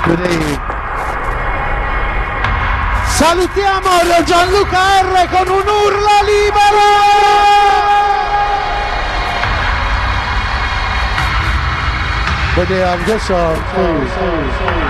Salutiamo Gianluca R con un urla libero! Vediamo che so.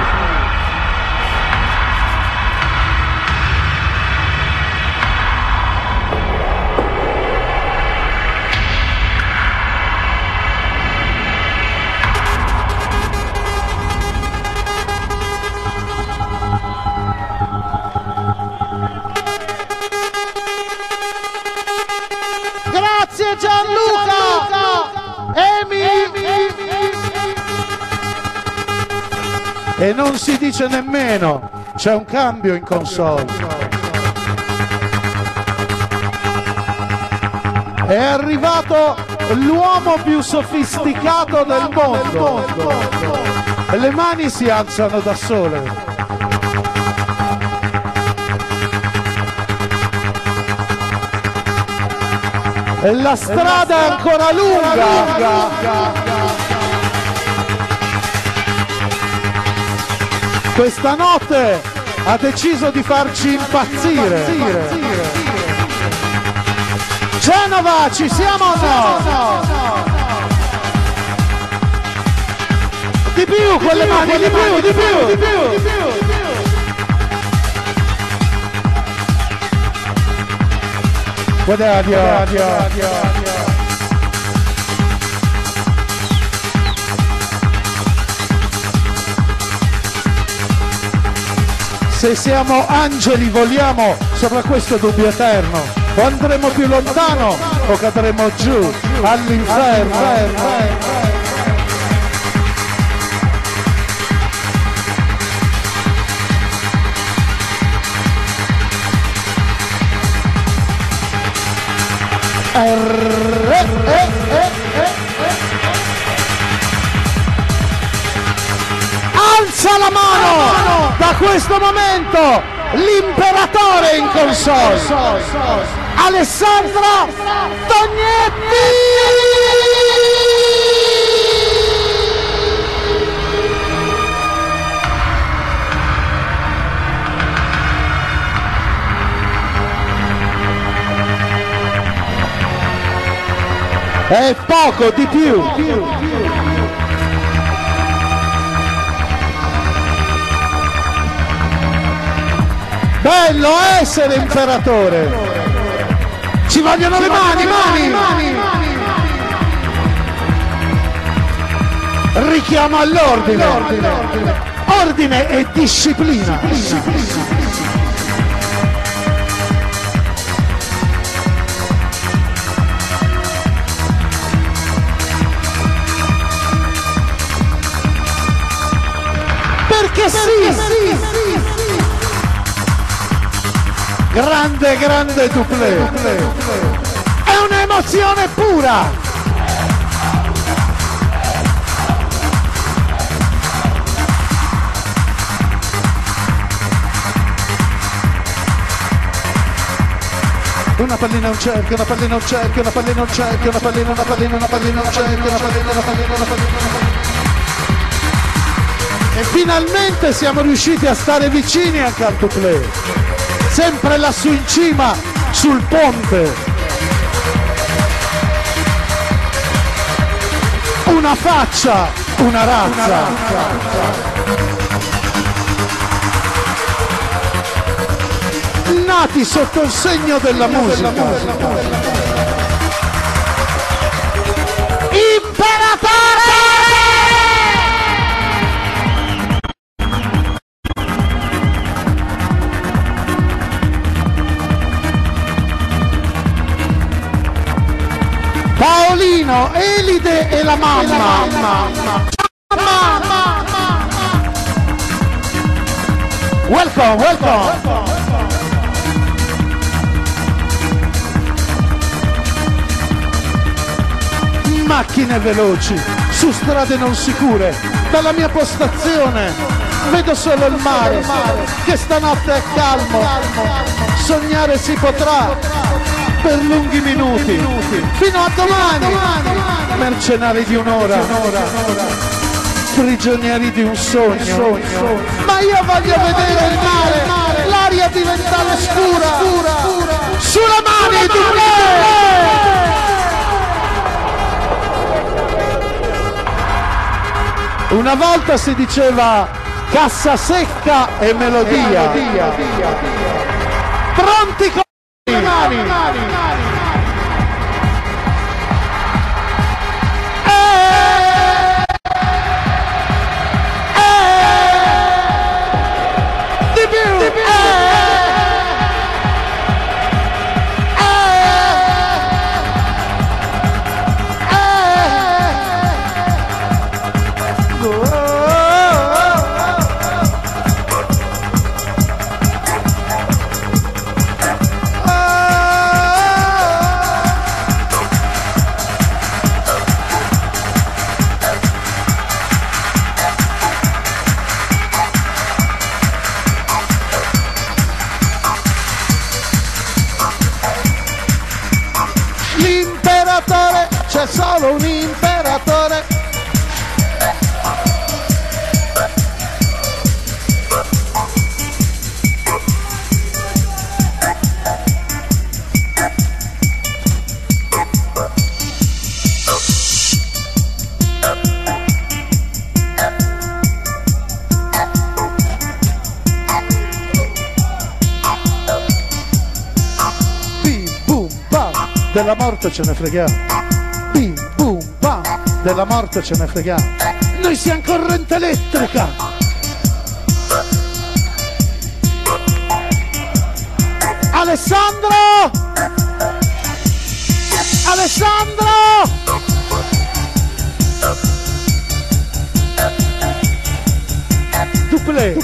Grazie Gianluca! E non si dice nemmeno, c'è un cambio in console. È arrivato l'uomo più sofisticato del mondo. Le mani si alzano da sole. La strada è ancora lunga. Questa notte ha deciso di farci impazzire. Genova, ci siamo o no? Di più con le mani, di più. Guarda. Se siamo angeli voliamo sopra questo dubbio eterno, o andremo più lontano o cadremo giù all'inferno. Alza la mano! Da questo momento l'imperatore in console, Alessandro Tognetti! È poco, di più. Bello essere imperatore. Ci vogliono le mani. Richiamo all'ordine. Ordine e disciplina. Perché sì. Grande doublé. È un'emozione pura. Una pallina, un cerchio, una pallina, un cerchio, una pallina, un cerchio, una pallina, una pallina, una pallina, un cerchio, una pallina, una pallina, una pallina. E finalmente siamo riusciti a stare vicini al cantuplé. Sempre lassù in cima, sul ponte. Una faccia, una razza. Nati sotto il segno della musica. Imperatore! Paolino, Elide e la mamma. Welcome. Macchine veloci, su strade non sicure, dalla mia postazione vedo solo il mare, che stanotte è calmo, sognare si potrà per lunghi minuti, fino a domani, mercenari di un'ora. prigionieri di un sogno. Ma io voglio vedere il mare, l'aria diventare scura, sulle mani di me! Una volta si diceva cassa secca e melodia. Pronti con le mani. C'è solo un imperatore. Bim bum bam, della morte ce ne freghiamo. Bim bum bam, della morte ce ne freghiamo. Noi siamo corrente elettrica. Alessandro! Alessandro! Duplé.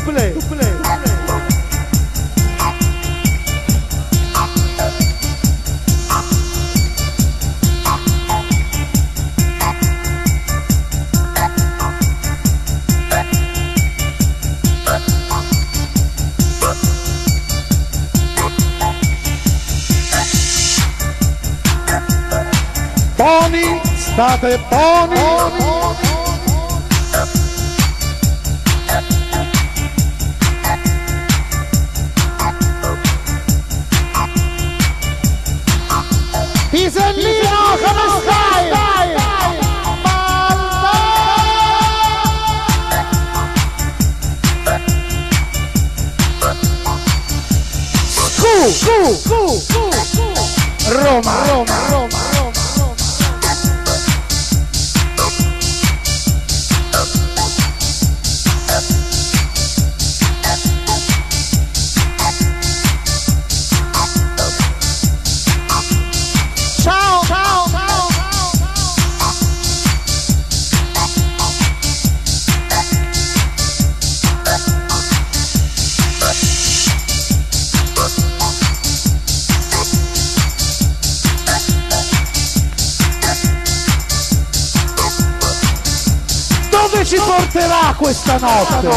Buoni, state buoni. Pisellino, come stai? Roma. Dove ci porterà questa notte?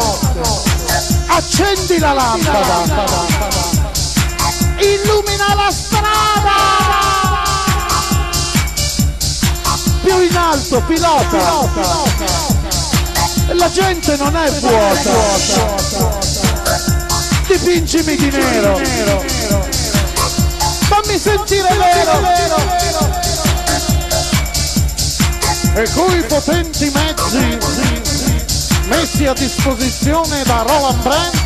Accendi la lampada, illumina la strada, più in alto, pilota. La gente non è vuota, dipingimi di nero, fammi sentire vero. E coi potenti mezzi messi a disposizione da Roland Brand,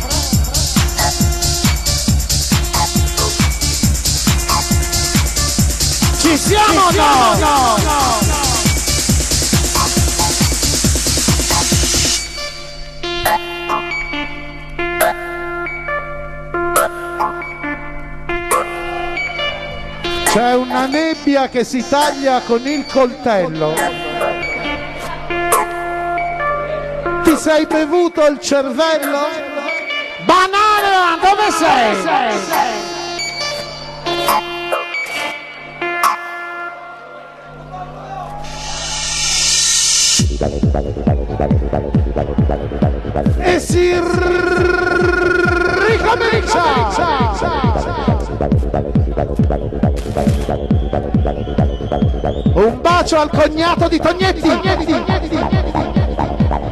ci siamo o no? C'è una nebbia che si taglia con il coltello. Ti sei bevuto il cervello? Banana, dove sei? E si ricomincia. Un bacio al cognato di Tognetti.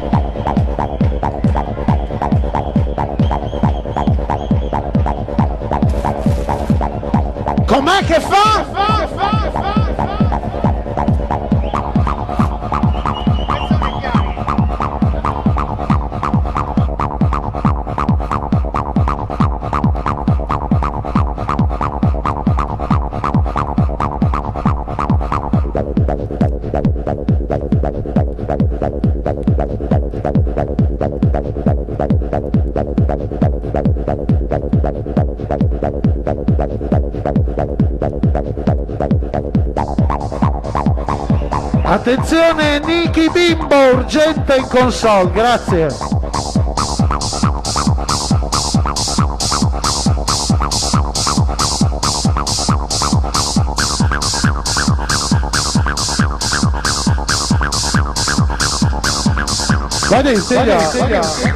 Attenzione, Nicky Bimbo, urgente in console, grazie. Guarda in serio.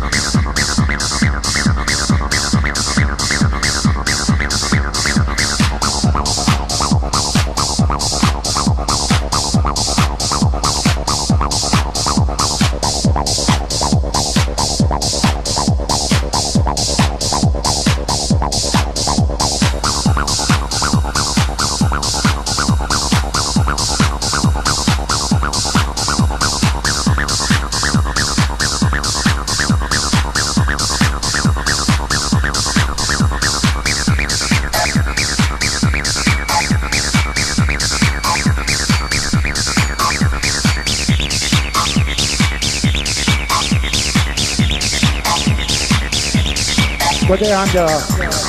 Guarda Angela.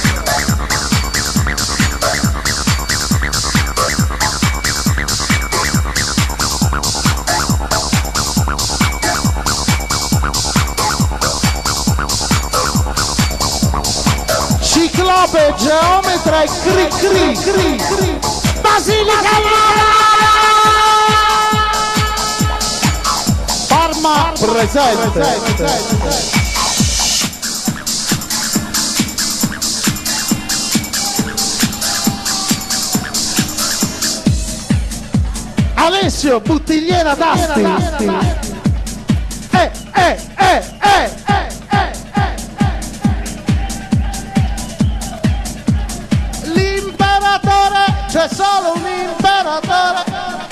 Ciclope, geometra e cri. Basilica Parma presente. Alessio, bottigliera d'asti. L'imperatore, c'è solo un imperatore.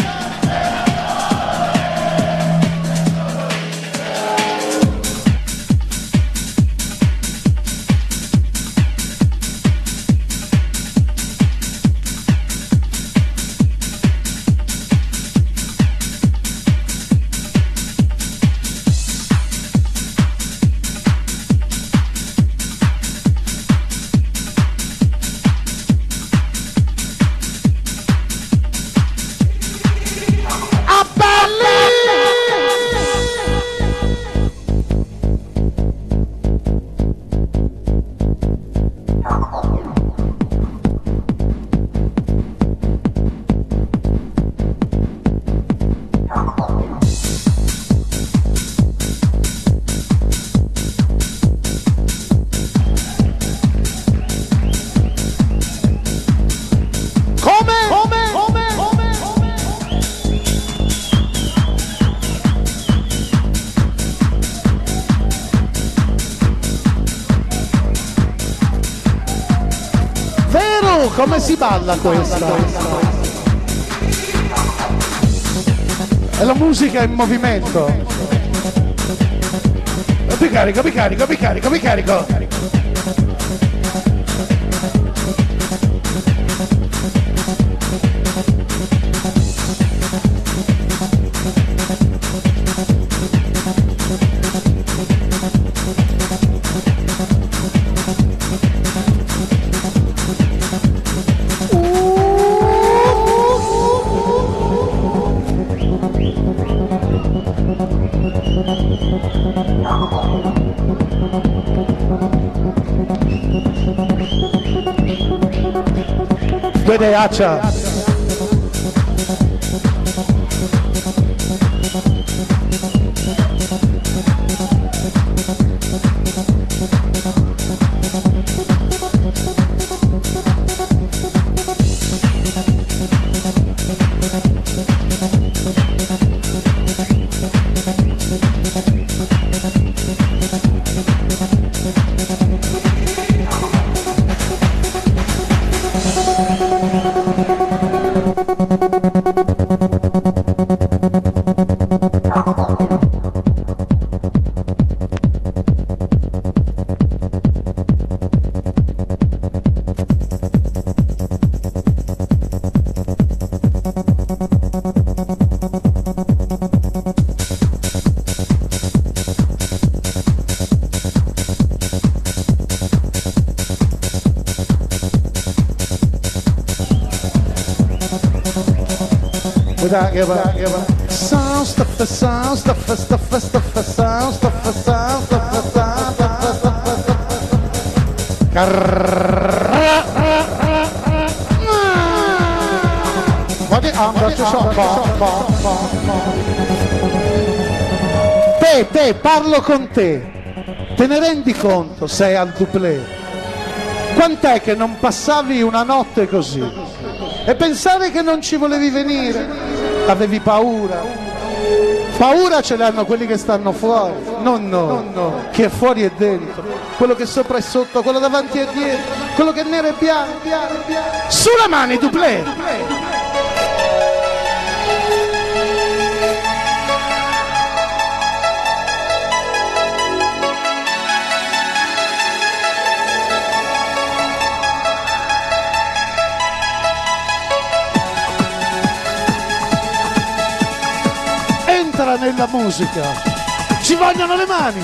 Come si balla questa? È la musica in movimento. Mi carico. Vede Accia. Te, parlo con te. Te ne rendi conto? Sei al Duplé. Quant'è che non passavi una notte così? E pensare che non ci volevi venire? Avevi paura? Paura ce l'hanno quelli che stanno fuori, non no. Chi è fuori è dentro, quello che è sopra è sotto, quello davanti è dietro, quello che è nero è bianco. Sulla mani, Duplé! Entra nella musica, ci vogliono le mani.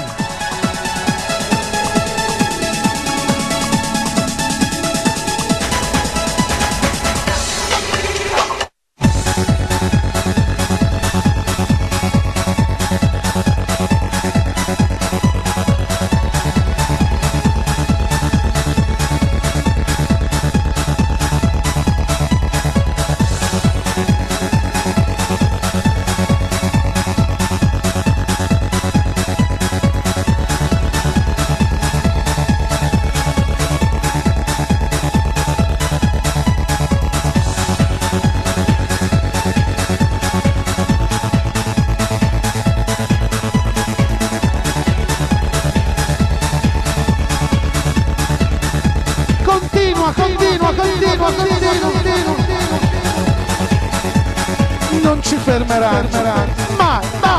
Non ci fermeranno mai.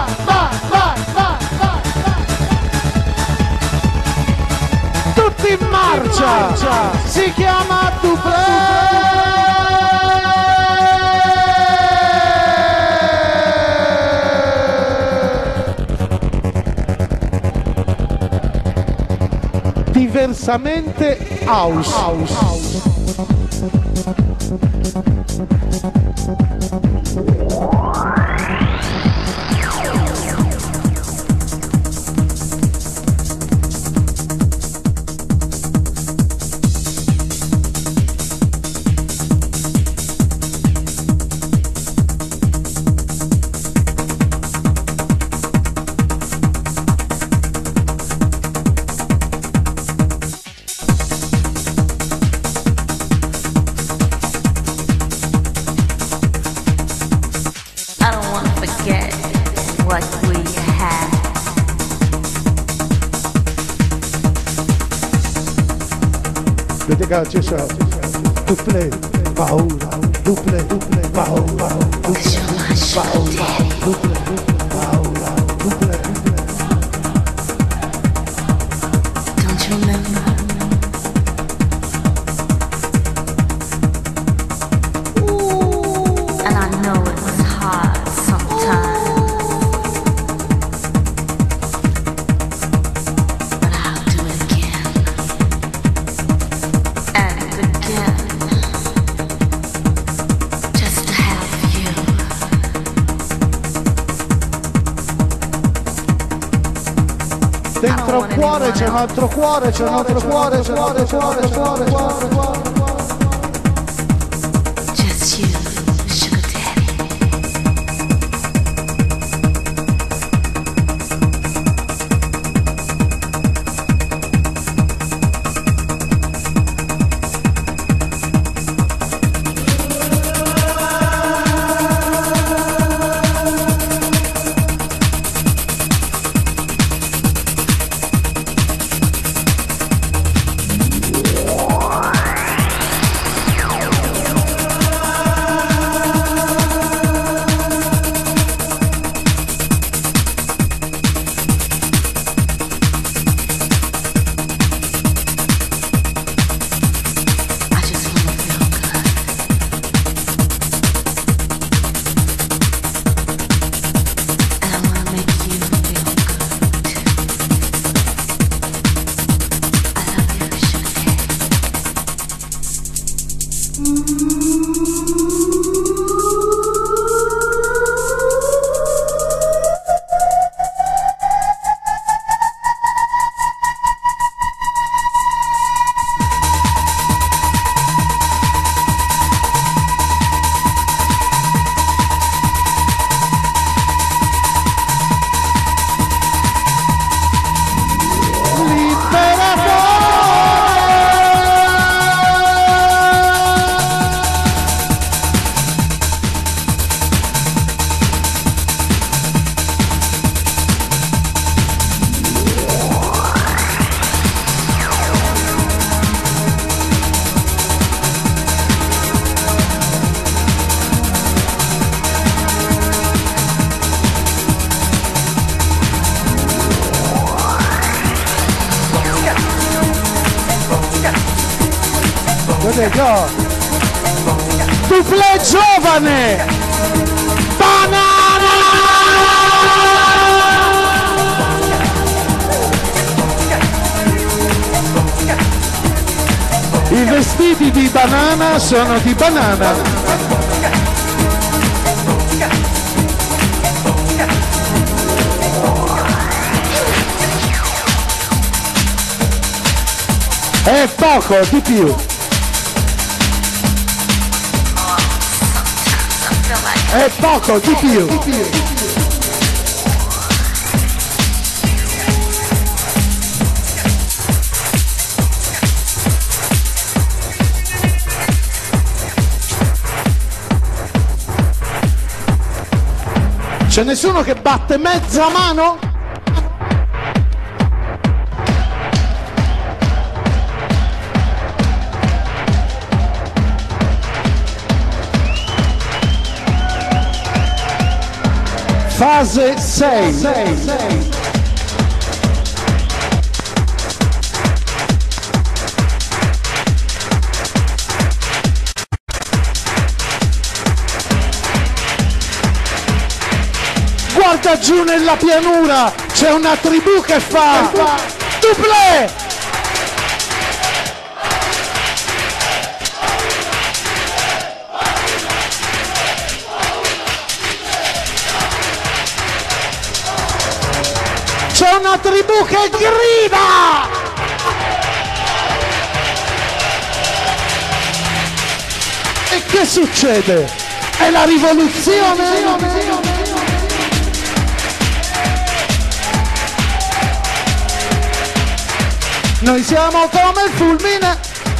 Tutti in marcia, si chiama Duplé. Diversamente house. Ci sono Duplé, paura, Duplé, paura, Duplé, paura, Duplé, paura, Duplé. Don't you remember? And I know it was hard sometimes, but I'll do it again. Just to have you. Dentro un cuore c'è un altro cuore, c'è un altro cuore, c'è un altro cuore. Just you, sugar daddy. go. Duplè giovane. Banana. I vestiti di banana sono di banana. È poco, di più. È poco, di più. C'è nessuno che batte mezza mano? Fase 6. Guarda giù nella pianura, c'è una tribù che fa duplè! C'è una tribù che grida! E che succede? È la rivoluzione? Noi siamo come il fulmine.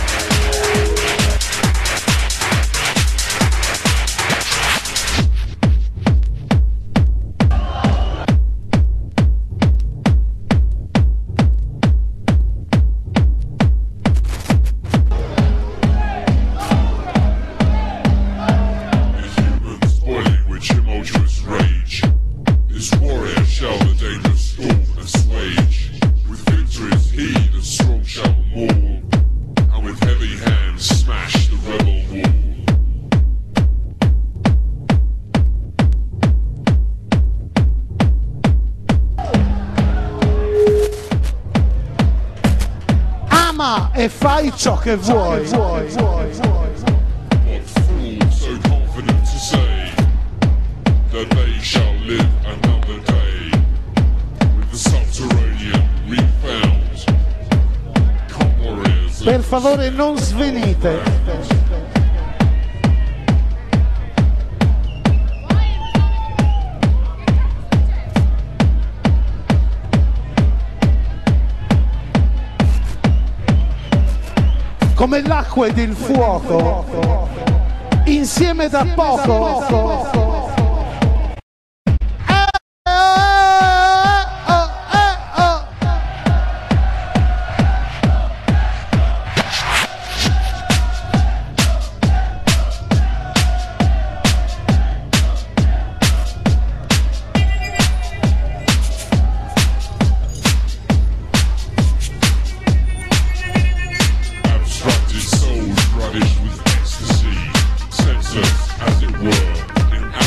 E fai ciò che vuoi. Per favore non svenite. Come l'acqua ed il fuoco, insieme da poco. As it were, in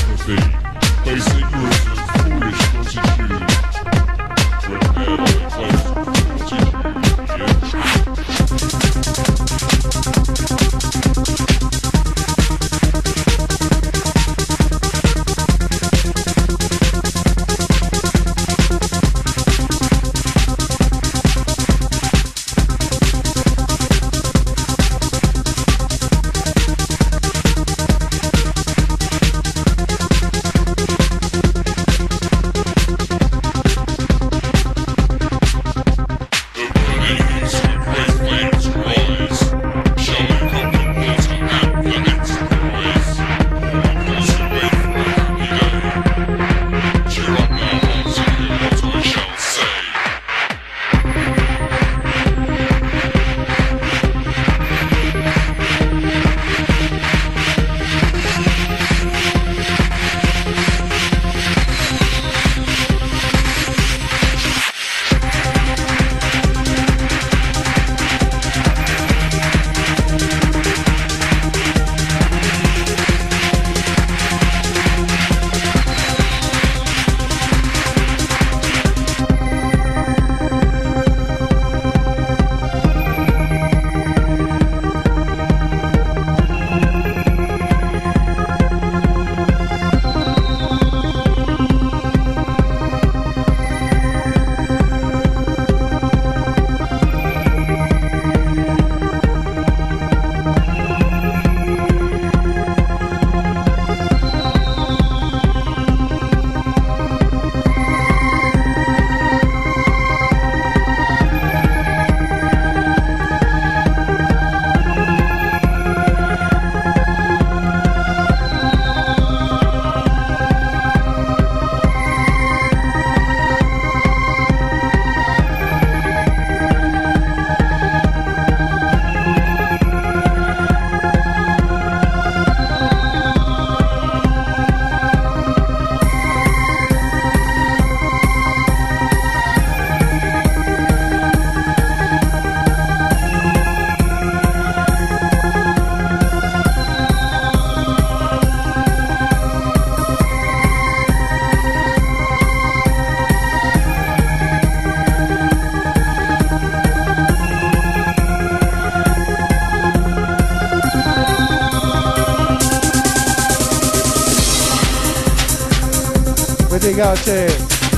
figa, cioè.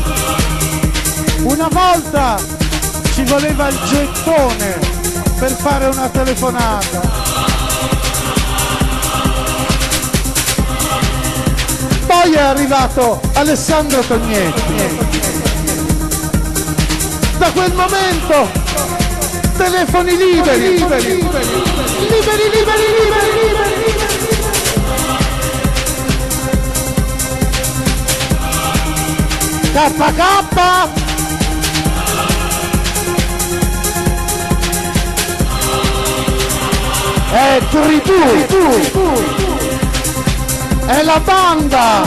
Una volta ci voleva il gettone per fare una telefonata. Poi è arrivato Alessandro Tognetti. Da quel momento telefoni liberi. KK. È tribù. È la banda.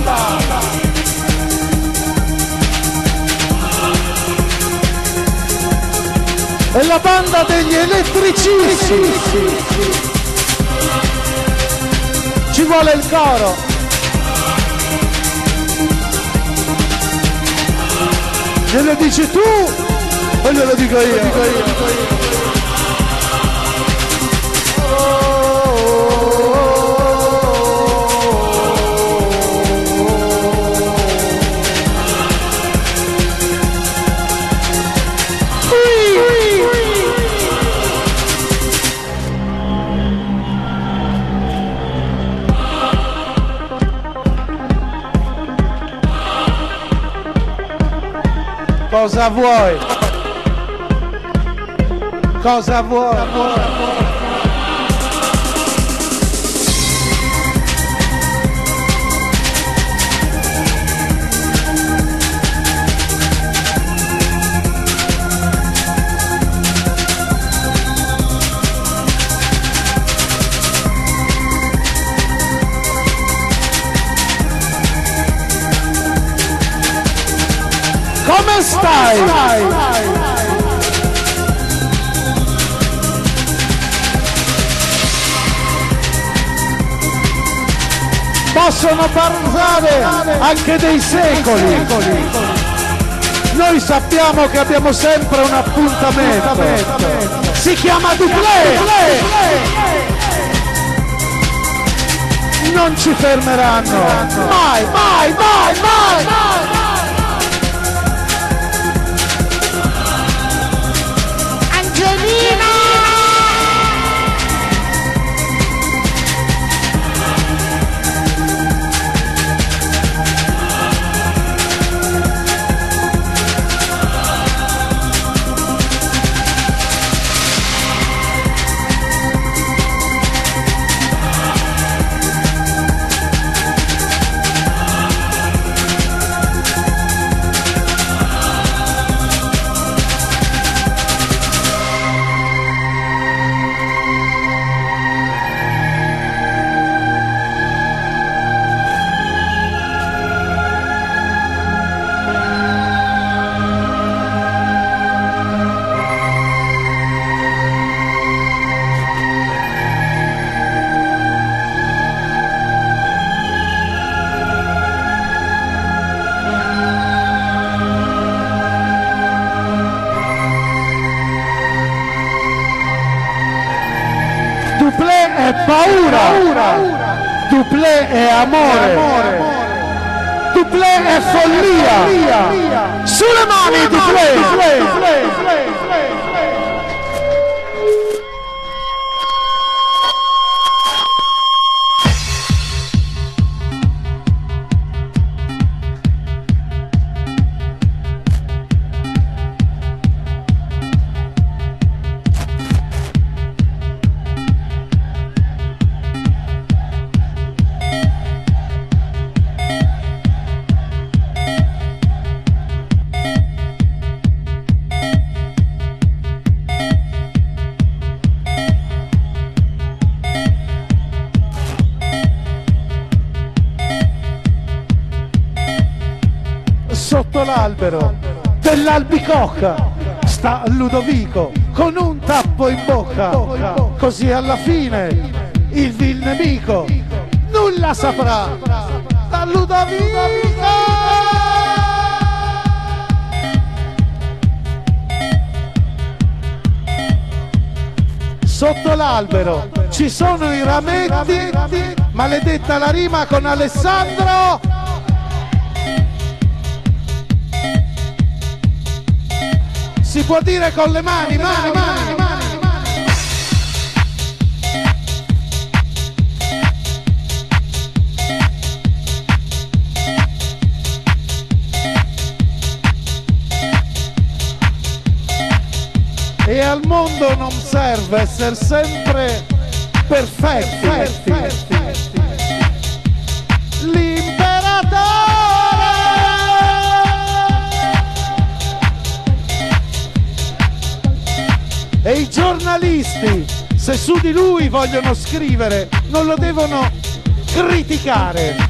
È la banda degli elettricisti. Ci vuole il coro. Glielo dici tu o glielo dico io? Cosa vuoi? Cosa vuoi? Come stai? Possono parlare anche dei secoli. Noi sappiamo che abbiamo sempre un appuntamento. Si chiama Duplé. Non ci fermeranno. Mai. Duplé è paura, Duplé è amore, Duplé è follia. Sulle mani Duplé. Sotto l'albero dell'albicocca sta Ludovico con un tappo in bocca, così alla fine il vil nemico nulla saprà. Da Ludovico! Sotto l'albero ci sono i rametti, maledetta la rima con Alessandro. Si può dire con le mani, mani, mani, mani. E al mondo non serve essere sempre perfetti. L'imperatore e i giornalisti, se su di lui vogliono scrivere, non lo devono criticare.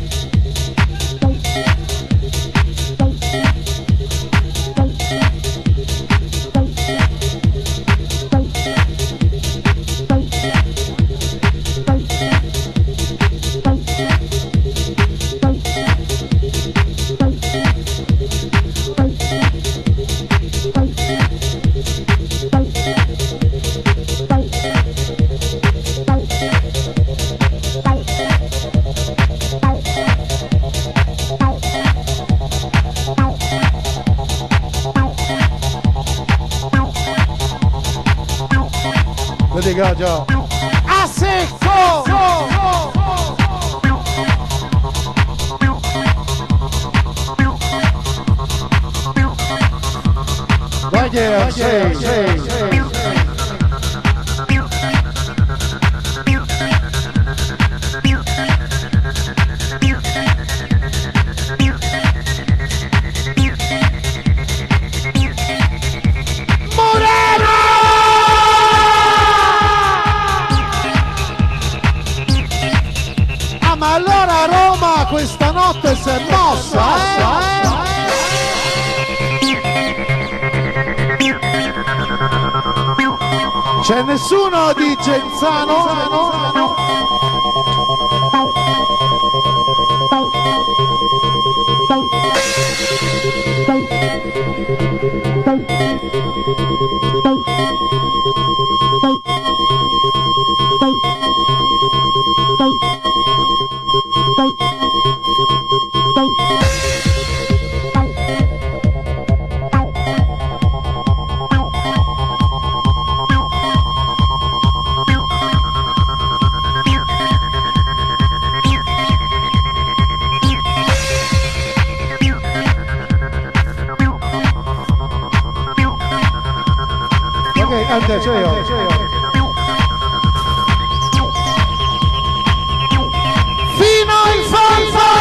Lo dico già. A secco! Vai che sei. Ma allora Roma questa notte si è mossa, C'è nessuno di Genzano? Ok, c'è io. Fino in fondo!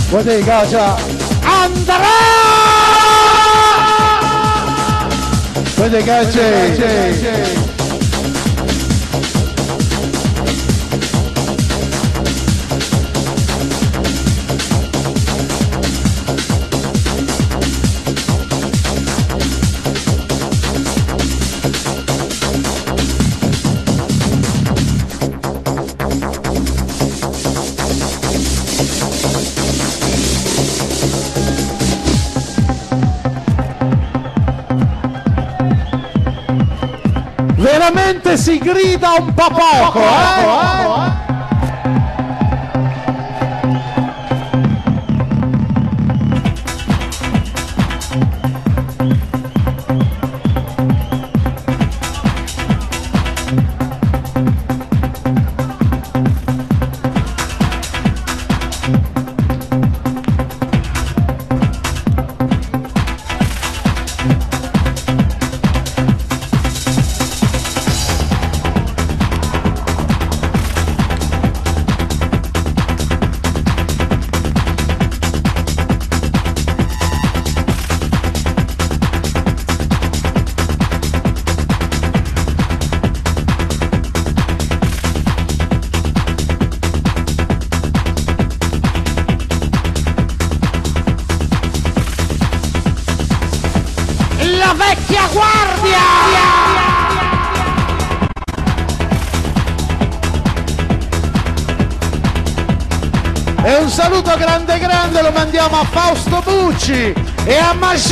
Guardate Gagia andrà! Guardate Gagia! Veramente si grida un po' poco, La vecchia guardia! E un saluto grande grande lo mandiamo a Fausto Bucci e a Maju!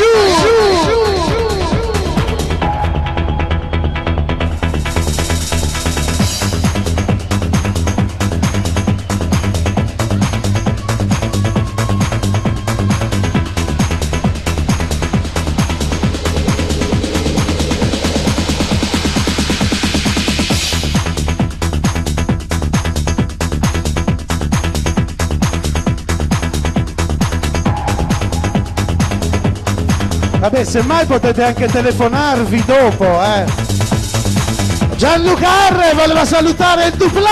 Vabbè, semmai potete anche telefonarvi dopo, Gianluca R voleva salutare il duplé!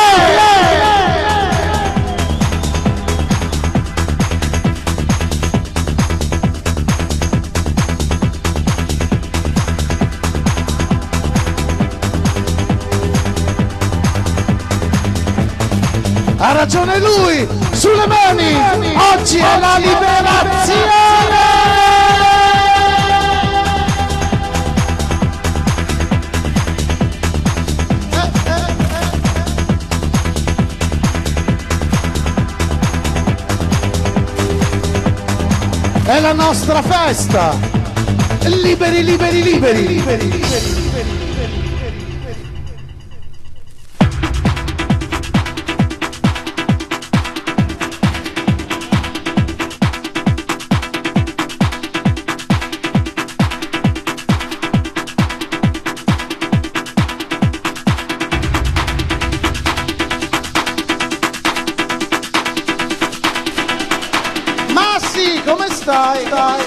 Ha ragione lui! Sulle mani! Oggi è la liberazione! È la nostra festa! Liberi, liberi, liberi, liberi, liberi. Come stai?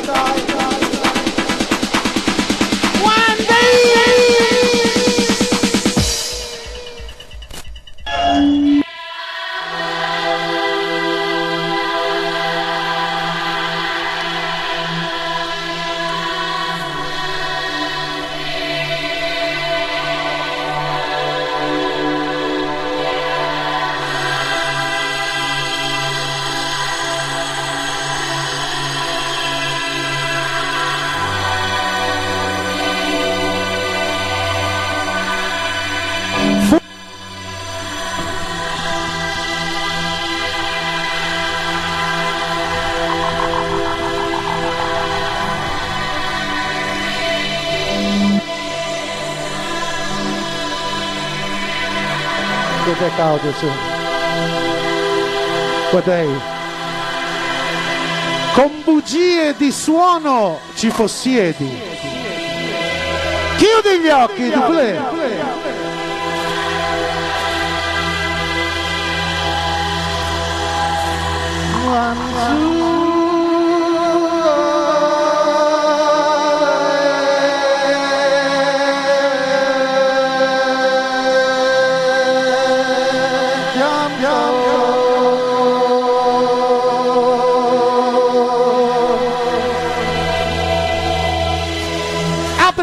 Che peccato, sì. Potei. Con bugie di suono ci possiedi. Chiudi gli occhi, duplé.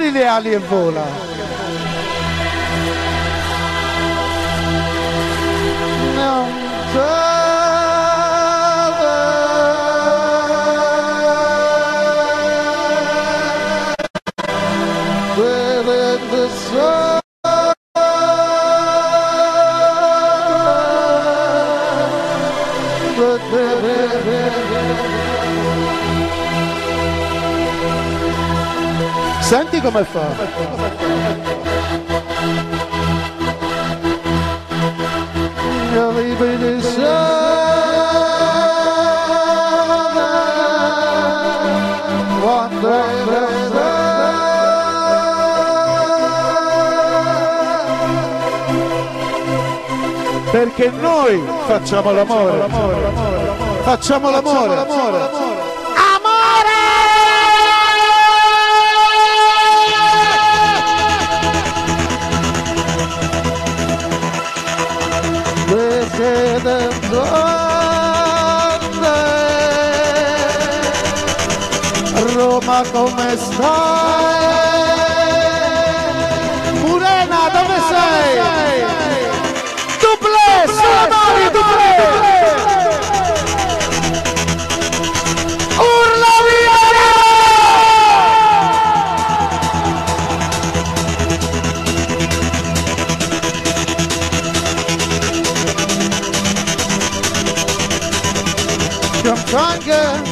apri le ali e vola. Senti come fa. Perché noi facciamo l'amore, facciamo l'amore. Roma come stai? Murena dove sei? Duplé, suonami Duplé! Urla via! Gianfranca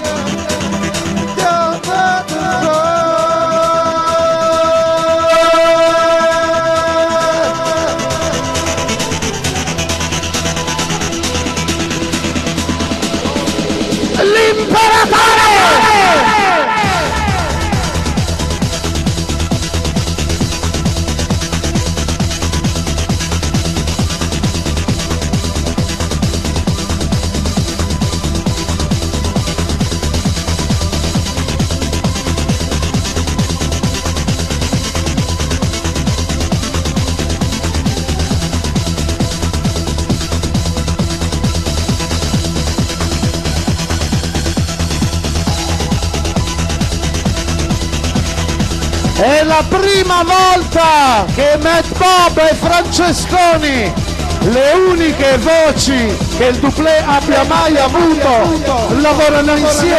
è la prima volta che Matt Bob e Francesconi, le uniche voci che il Duplé abbia mai avuto, lavorano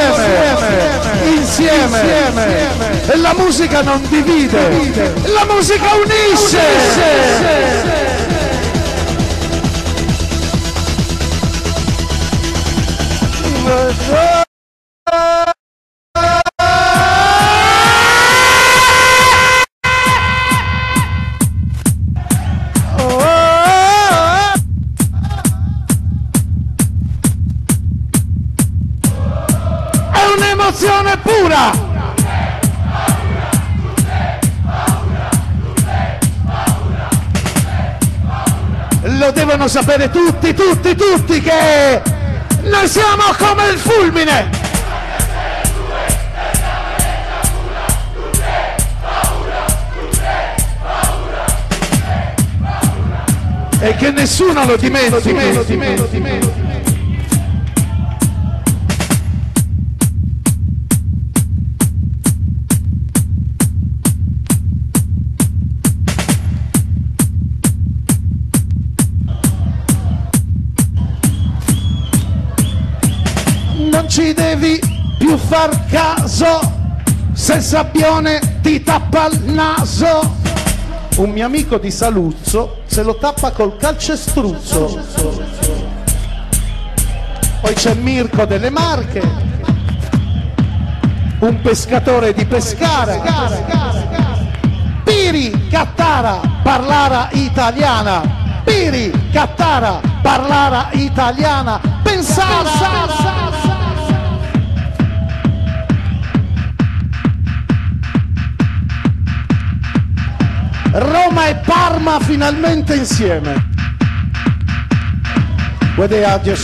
insieme. E la musica non divide, la musica unisce. Un'emozione pura! Lo devono sapere tutti che noi siamo come il fulmine! E che nessuno lo dimentichi! Non ci devi più far caso se il sabbione ti tappa il naso. Un mio amico di Saluzzo se lo tappa col calcestruzzo. Poi c'è Mirko delle Marche, un pescatore di Pescara. Piri Cattara parlara italiana. Piri Cattara parlara italiana. Pensare. Roma e Parma finalmente insieme. Where they are just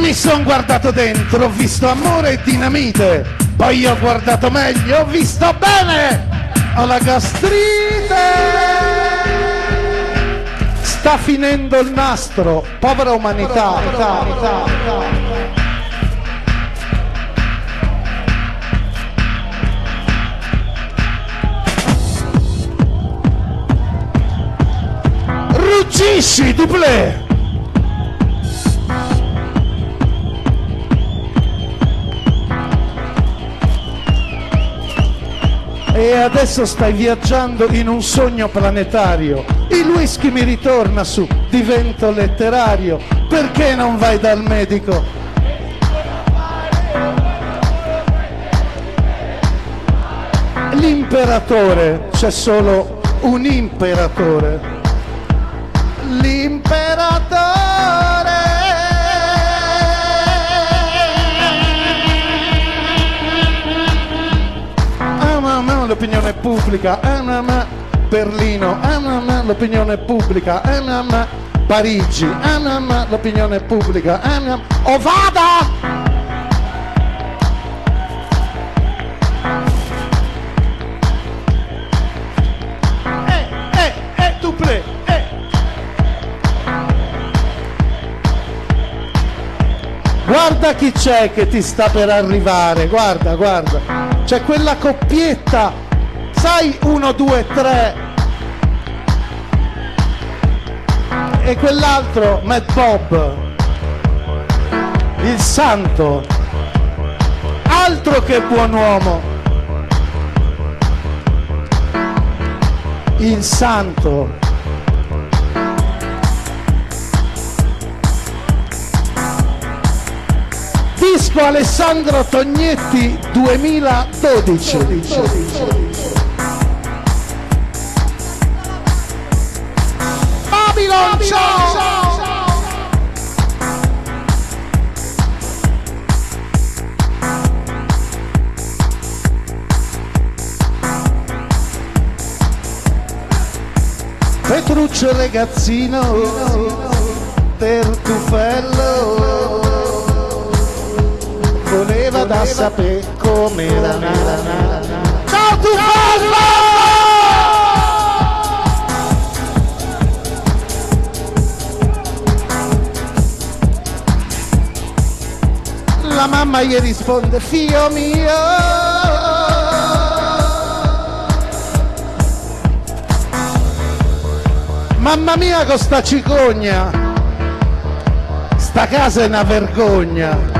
Mi son guardato dentro, ho visto amore e dinamite, poi ho guardato meglio, ho visto bene, ho la gastrite. Sta finendo il nastro, povera umanità. Ruggisci, Duplé! E adesso stai viaggiando in un sogno planetario. Il whisky mi ritorna su, divento letterario. Perché non vai dal medico? L'imperatore, c'è solo un imperatore. L'imperatore. L'opinione pubblica, Berlino, l'opinione pubblica, Parigi, l'opinione pubblica, Ovada! Duplé, Guarda chi c'è che ti sta per arrivare, guarda. C'è quella coppietta, sai, 1, 2, 3. E quell'altro, Mad Bob, il santo, altro che buon uomo, il santo. Disco Alessandro Tognetti 2012. Babylon, ciao! Petruccio ragazzino, Tertufello, voleva da sapere com'era. Ciao Tufello! La mamma gli risponde, figlio mio, mamma mia con sta cicogna, sta casa è una vergogna.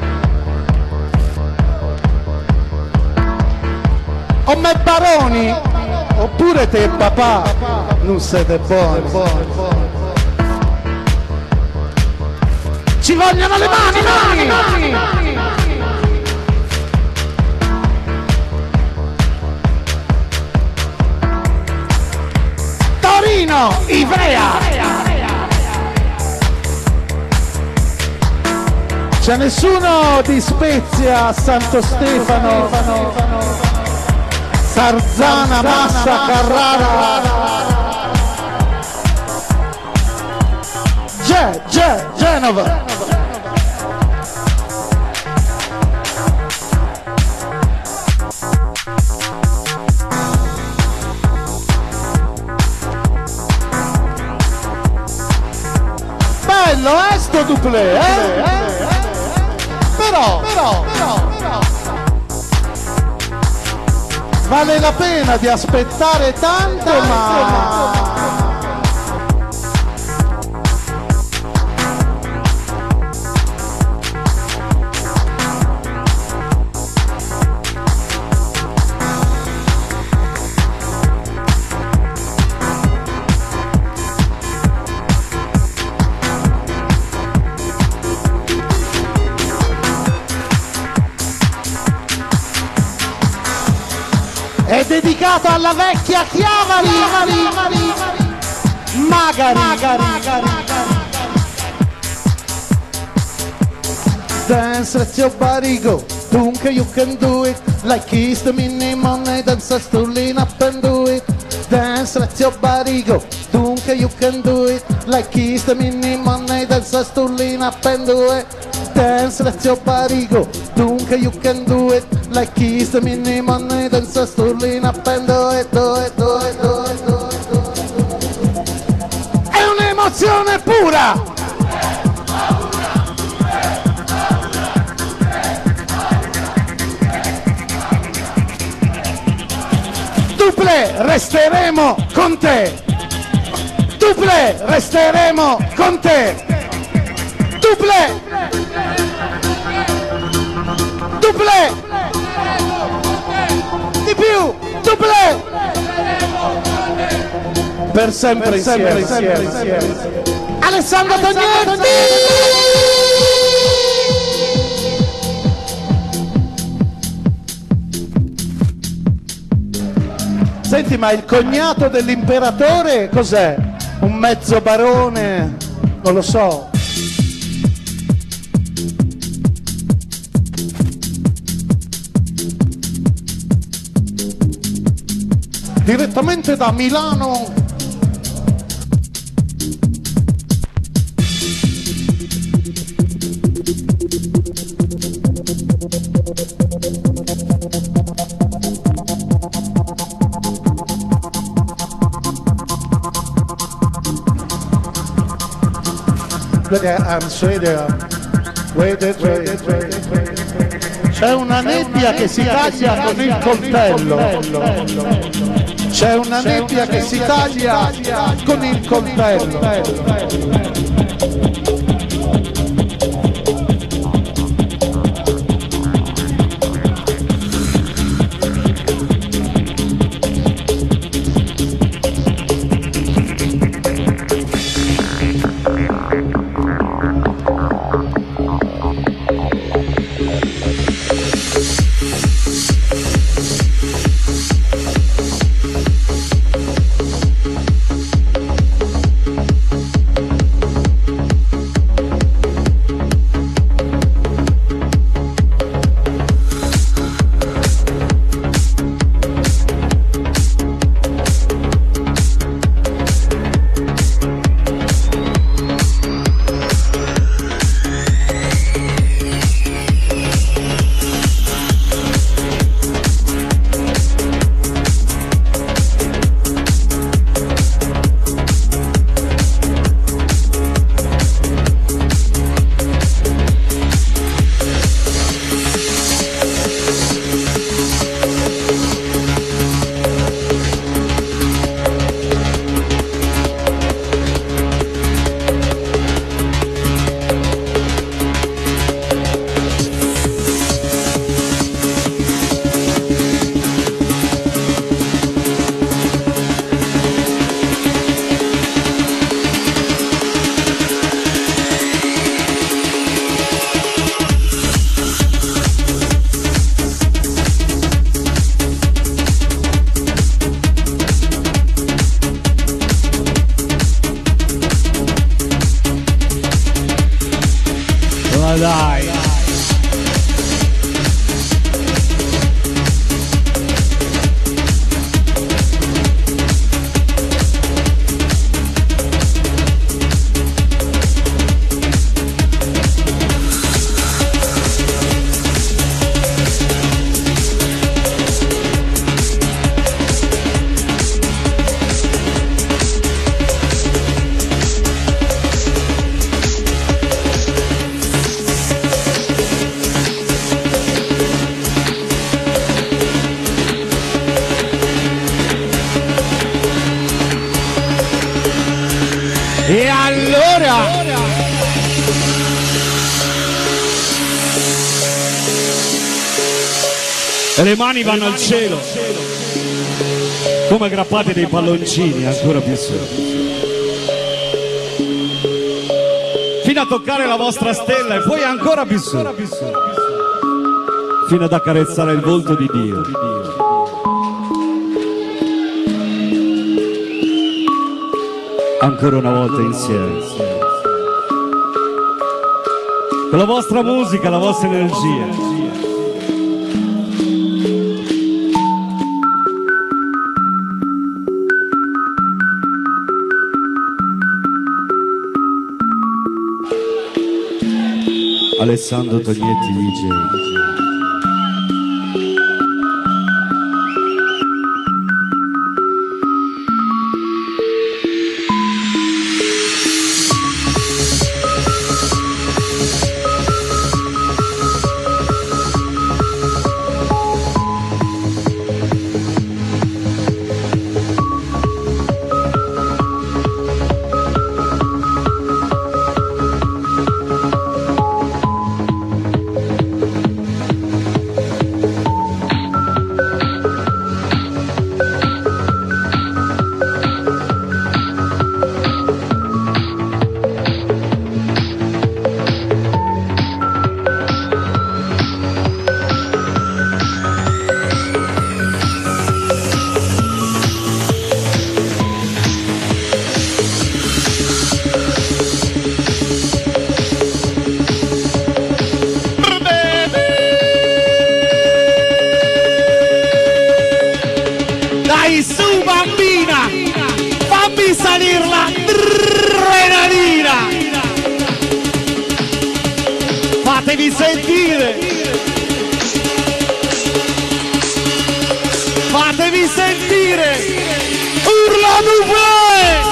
O me baroni, oppure te papà, non siete buoni. Ci vogliono le mani! Torino, Ivrea! C'è nessuno di Spezia, Santo Stefano? Sarzana, Massa, Carrara, Genova. Bello, sto Duplé, Però. Vale la pena di aspettare tanto, ma... È dedicato alla vecchia Chiavari, Magari. Dance, let your body go. Dunque you can do it. Like kiss the mini money, dance a lean up and do it. Dance, let your body go. Dunque you can do it. Like kiss the mini money, dance a lean up and do it. dance, let's your body go. Dunque you can do it, like kiss the mini money, dance sturling up and do it, do it, do it, do it, do it, do it. È un'emozione pura! Duple, resteremo con te! Duple, resteremo con te! Duple! Duple! Di più! Duple! Per sempre insieme. Alessandro Tognetti! Senti, ma il cognato dell'imperatore cos'è? Un mezzo barone? Non lo so. Direttamente da Milano. C'è una nebbia che si taglia con il coltello. C'è una nebbia che si taglia con il coltello. Dai. E allora le mani vanno al cielo come aggrappate dei palloncini, ancora più su, fino a toccare la vostra stella e poi ancora più su, fino ad accarezzare il volto di Dio. Ancora una volta insieme, con la vostra musica, la vostra energia. Alessandro Tognetti DJ. Fatevi sentire! Fatevi sentire! Urla Dublè!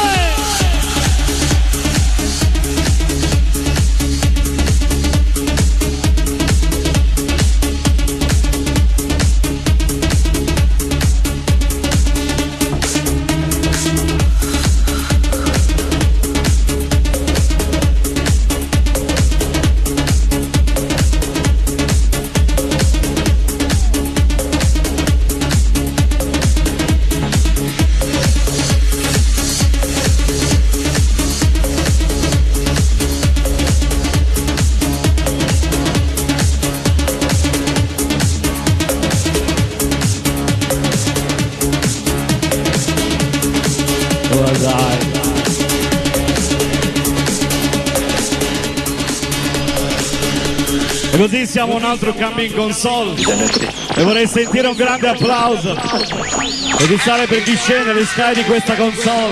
E così siamo un altro cambio in console e vorrei sentire un grande applauso e di stare per chi scende le Sky di questa console.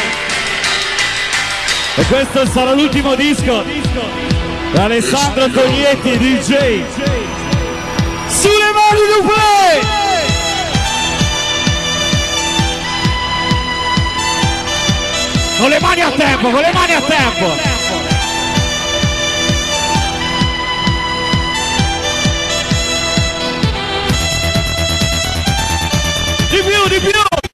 E questo sarà l'ultimo disco di Alessandro Tognetti DJ. Sulle mani Dublè! Con le mani a tempo, con le mani a tempo! Di più, di più!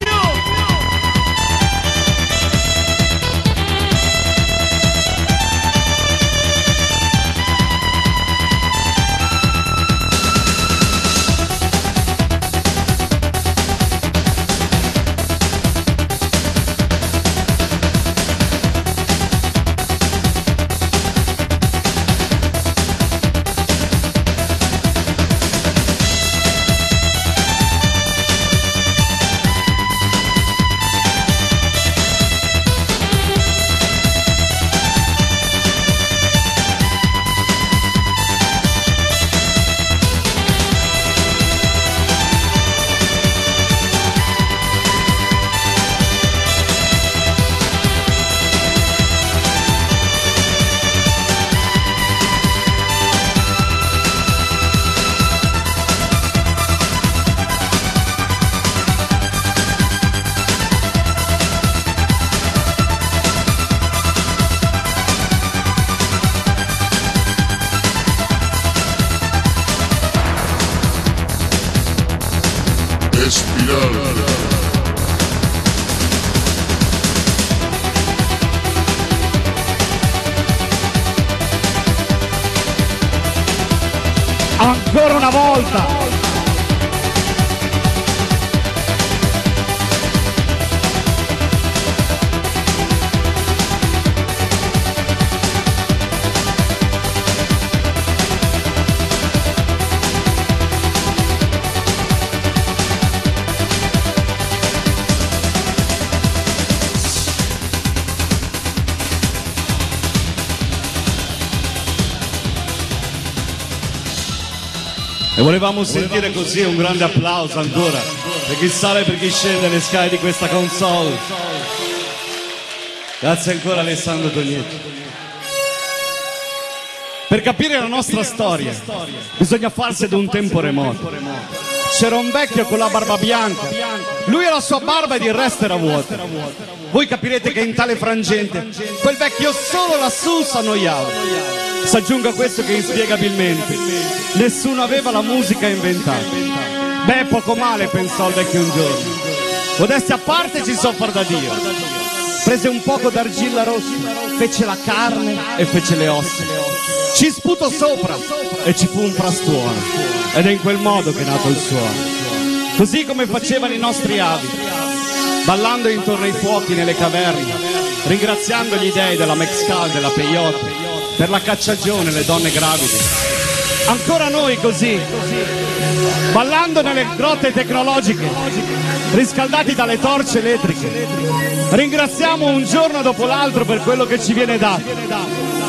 Ancora una volta! E volevamo sentire così un grande applauso ancora per chi sale e per chi scende le Sky di questa console. Grazie ancora Alessandro Tognetti. Per capire la nostra storia bisogna farsi ad un tempo remoto. C'era un vecchio con la barba bianca, lui e la sua barba ed il resto era vuoto. Voi capirete che in tale frangente quel vecchio solo lassù s'annoiava. S'aggiunga a questo che inspiegabilmente nessuno aveva la musica inventata. Beh, poco male, pensò il vecchio un giorno. Modestia a parte, ci so far da Dio. Prese un poco d'argilla rossa, fece la carne e fece le ossa. Ci sputò sopra e ci fu un frastuono. Ed è in quel modo che è nato il suono. Così come facevano i nostri avi, ballando intorno ai fuochi nelle caverne, ringraziando gli dei della Mezcal, della Peyote, per la cacciagione, le donne gravide. Ancora noi così, ballando nelle grotte tecnologiche, riscaldati dalle torce elettriche, ringraziamo un giorno dopo l'altro per quello che ci viene dato.